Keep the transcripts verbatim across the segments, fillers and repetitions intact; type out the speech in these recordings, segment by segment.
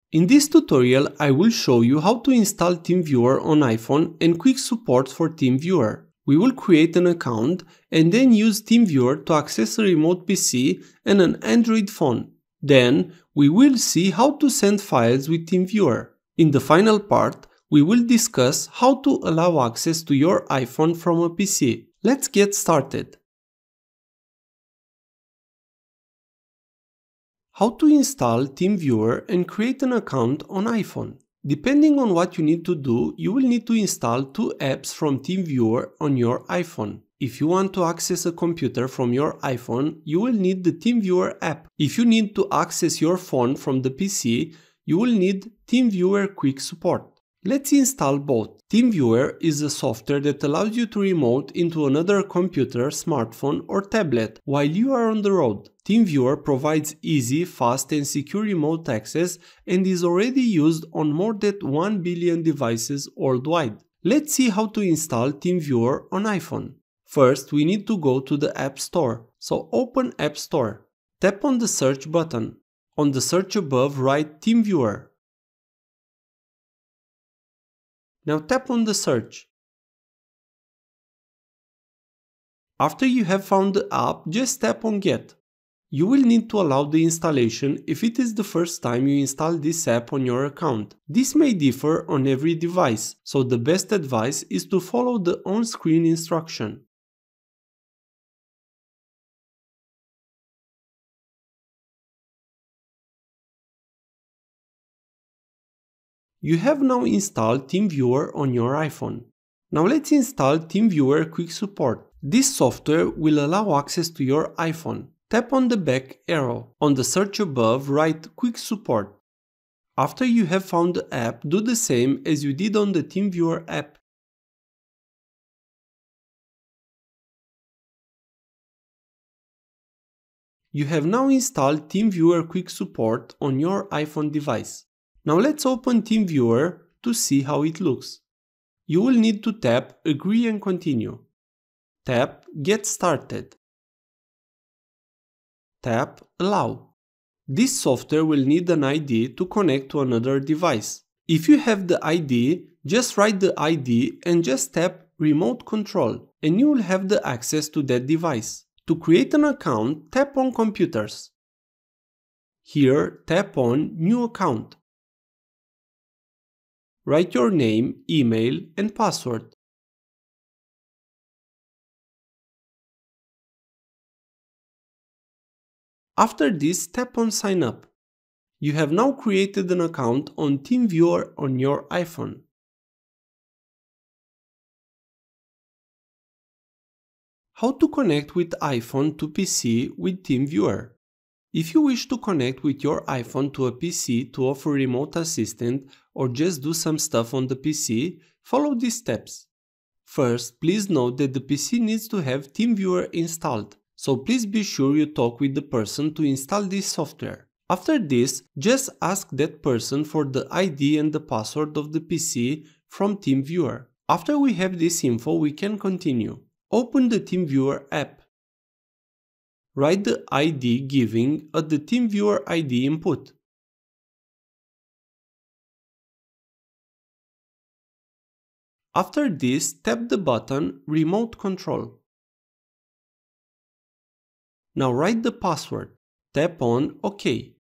In this tutorial, I will show you how to install TeamViewer on iPhone and quick support for TeamViewer. We will create an account and then use TeamViewer to access a remote P C and an Android phone. Then, we will see how to send files with TeamViewer. In the final part, we will discuss how to allow access to your iPhone from a P C. Let's get started. How to install TeamViewer and create an account on iPhone. Depending on what you need to do, you will need to install two apps from TeamViewer on your iPhone. If you want to access a computer from your iPhone, you will need the TeamViewer app. If you need to access your phone from the P C, you will need TeamViewer Quick Support. Let's install both. TeamViewer is a software that allows you to remote into another computer, smartphone or tablet while you are on the road. TeamViewer provides easy, fast and secure remote access and is already used on more than one billion devices worldwide. Let's see how to install TeamViewer on iPhone. First, we need to go to the App Store. So open App Store. Tap on the search button. On the search above, write TeamViewer. Now tap on the search. After you have found the app, just tap on Get. You will need to allow the installation if it is the first time you install this app on your account. This may differ on every device, so the best advice is to follow the on-screen instruction. You have now installed TeamViewer on your iPhone. Now let's install TeamViewer Quick Support. This software will allow access to your iPhone. Tap on the back arrow. On the search above, write Quick Support. After you have found the app, do the same as you did on the TeamViewer app. You have now installed TeamViewer Quick Support on your iPhone device. Now let's open TeamViewer to see how it looks. You will need to tap Agree and Continue. Tap Get Started. Tap Allow. This software will need an I D to connect to another device. If you have the I D, just write the I D and just tap Remote Control and you will have the access to that device. To create an account, tap on Computers. Here, tap on New Account. Write your name, email, and password. After this, tap on Sign Up. You have now created an account on TeamViewer on your iPhone. How to connect with iPhone to P C with TeamViewer. If you wish to connect with your iPhone to a P C to offer remote assistant or just do some stuff on the P C, follow these steps. First, please note that the P C needs to have TeamViewer installed, so please be sure you talk with the person to install this software. After this, just ask that person for the I D and the password of the P C from TeamViewer. After we have this info, we can continue. Open the TeamViewer app. Write the I D given at the TeamViewer I D input. After this, tap the button Remote Control. Now write the password. Tap on OK.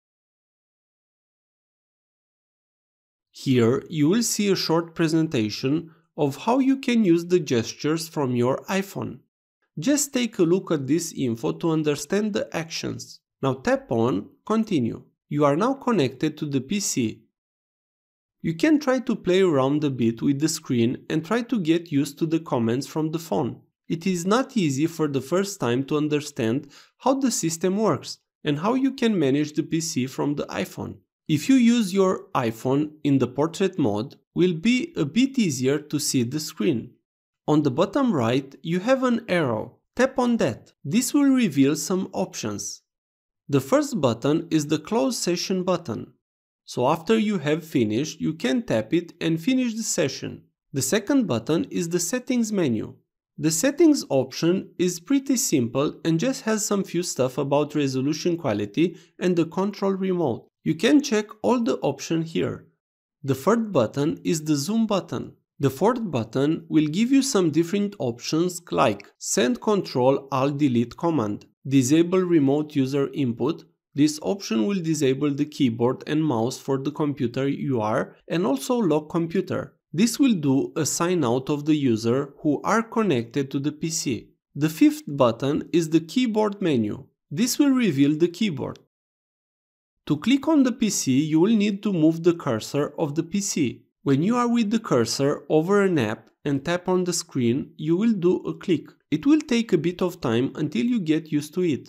Here you will see a short presentation of how you can use the gestures from your iPhone. Just take a look at this info to understand the actions. Now tap on Continue. You are now connected to the P C. You can try to play around a bit with the screen and try to get used to the commands from the phone. It is not easy for the first time to understand how the system works and how you can manage the P C from the iPhone. If you use your iPhone in the portrait mode, it will be a bit easier to see the screen. On the bottom right, you have an arrow. Tap on that. This will reveal some options. The first button is the Close Session button. So after you have finished, you can tap it and finish the session. The second button is the Settings menu. The Settings option is pretty simple and just has some few stuff about resolution quality and the control remote. You can check all the options here. The third button is the zoom button. The fourth button will give you some different options like send control alt delete command, disable remote user input. This option will disable the keyboard and mouse for the computer you are, and also lock computer. This will do a sign out of the user who are connected to the P C. The fifth button is the keyboard menu. This will reveal the keyboard. To click on the P C, you will need to move the cursor of the P C. When you are with the cursor over an app and tap on the screen, you will do a click. It will take a bit of time until you get used to it.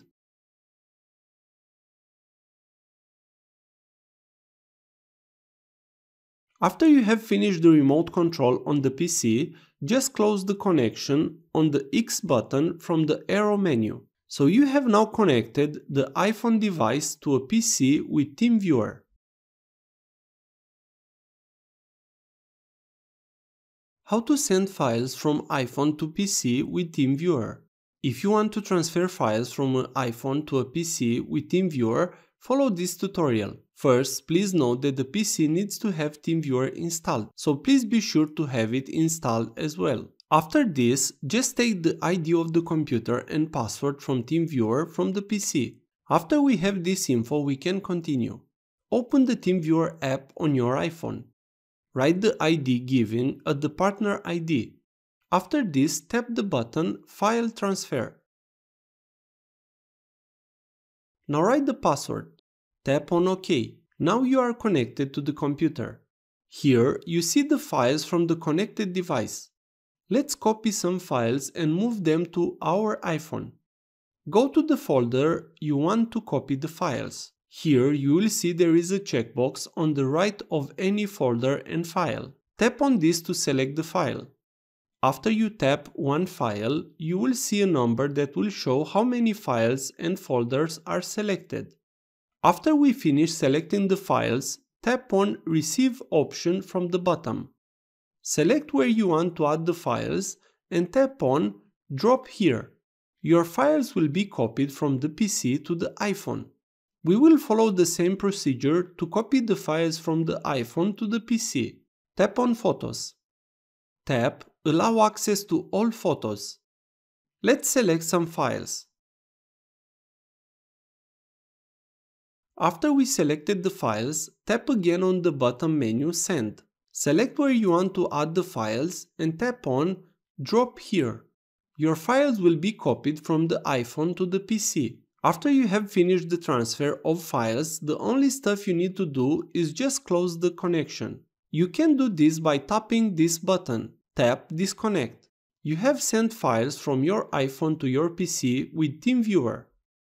After you have finished the remote control on the P C, just close the connection on the X button from the arrow menu. So you have now connected the iPhone device to a P C with TeamViewer. How to send files from iPhone to P C with TeamViewer? If you want to transfer files from an iPhone to a P C with TeamViewer, follow this tutorial. First, please note that the P C needs to have TeamViewer installed, so please be sure to have it installed as well. After this, just take the I D of the computer and password from TeamViewer from the P C. After we have this info, we can continue. Open the TeamViewer app on your iPhone. Write the I D given at the partner I D. After this, tap the button File Transfer. Now write the password. Tap on OK. Now you are connected to the computer. Here you see the files from the connected device. Let's copy some files and move them to our iPhone. Go to the folder you want to copy the files. Here you will see there is a checkbox on the right of any folder and file. Tap on this to select the file. After you tap one file, you will see a number that will show how many files and folders are selected. After we finish selecting the files, tap on Receive option from the bottom. Select where you want to add the files and tap on Drop here. Your files will be copied from the P C to the iPhone. We will follow the same procedure to copy the files from the iPhone to the P C. Tap on Photos. Tap Allow access to all photos. Let's select some files. After we selected the files, tap again on the bottom menu Send. Select where you want to add the files and tap on Drop here. Your files will be copied from the iPhone to the P C. After you have finished the transfer of files, the only stuff you need to do is just close the connection. You can do this by tapping this button. Tap Disconnect. You have sent files from your iPhone to your P C with TeamViewer.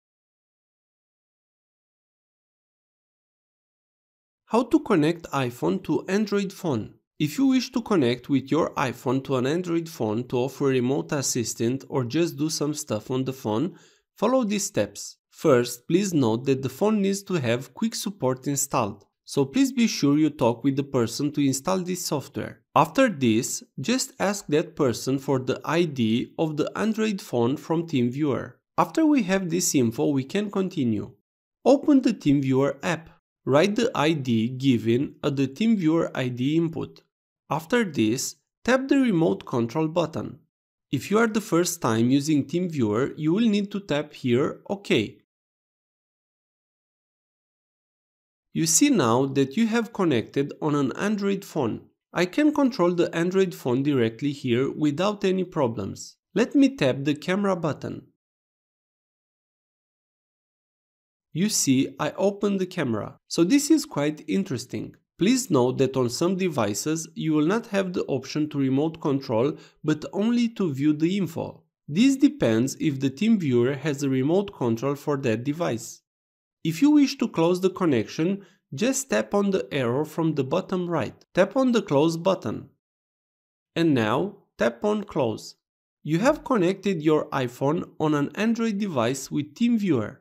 How to connect iPhone to Android phone? If you wish to connect with your iPhone to an Android phone to offer a remote assistant or just do some stuff on the phone, follow these steps. First, please note that the phone needs to have quick support installed, so please be sure you talk with the person to install this software. After this, just ask that person for the I D of the Android phone from TeamViewer. After we have this info, we can continue. Open the TeamViewer app. Write the I D given at the TeamViewer I D input. After this, tap the remote control button. If you are the first time using TeamViewer, you will need to tap here OK. You see now that you have connected on an Android phone. I can control the Android phone directly here without any problems. Let me tap the camera button. You see, I opened the camera. So this is quite interesting. Please note that on some devices you will not have the option to remote control but only to view the info. This depends if the TeamViewer has a remote control for that device. If you wish to close the connection, just tap on the arrow from the bottom right. Tap on the Close button. And now tap on Close. You have connected your iPhone on an Android device with TeamViewer.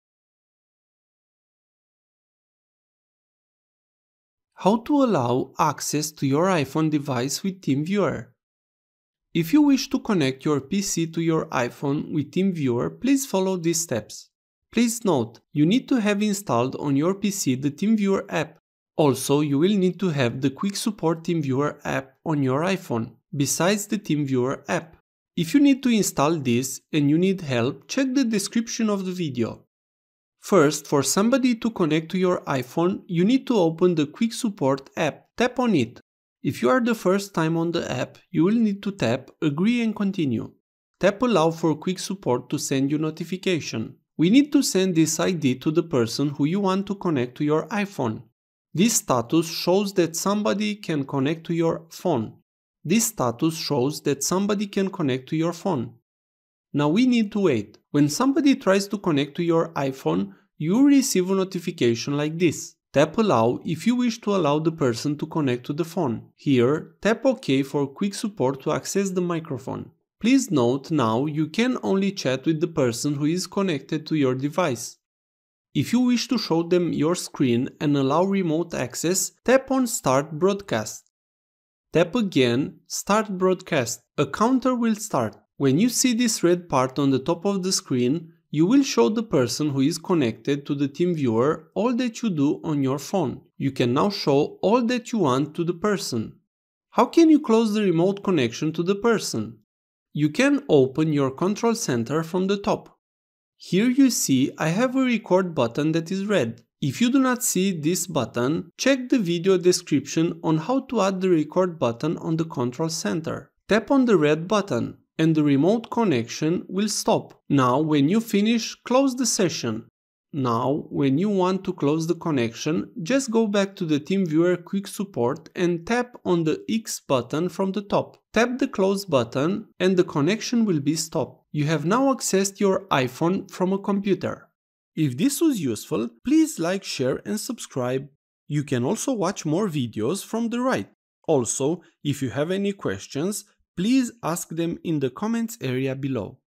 How to allow access to your iPhone device with TeamViewer? If you wish to connect your P C to your iPhone with TeamViewer, please follow these steps. Please note, you need to have installed on your P C the TeamViewer app. Also, you will need to have the Quick Support TeamViewer app on your iPhone, besides the TeamViewer app. If you need to install this and you need help, check the description of the video. First, for somebody to connect to your iPhone, you need to open the Quick Support app. Tap on it. If you are the first time on the app, you will need to tap Agree and Continue. Tap Allow for Quick Support to send you notification. We need to send this I D to the person who you want to connect to your iPhone. This status shows that somebody can connect to your phone. This status shows that somebody can connect to your phone. Now we need to wait. When somebody tries to connect to your iPhone, you will receive a notification like this. Tap Allow if you wish to allow the person to connect to the phone. Here, tap OK for Quick Support to access the microphone. Please note now you can only chat with the person who is connected to your device. If you wish to show them your screen and allow remote access, tap on Start Broadcast. Tap again Start Broadcast. A counter will start. When you see this red part on the top of the screen, you will show the person who is connected to the TeamViewer all that you do on your phone. You can now show all that you want to the person. How can you close the remote connection to the person? You can open your control center from the top. Here you see I have a record button that is red. If you do not see this button, check the video description on how to add the record button on the control center. Tap on the red button and the remote connection will stop. Now when you finish, close the session. Now when you want to close the connection, just go back to the TeamViewer Quick Support and tap on the X button from the top. Tap the close button and the connection will be stopped. You have now accessed your iPhone from a computer. If this was useful, please like, share and subscribe. You can also watch more videos from the right. Also, if you have any questions, please ask them in the comments area below.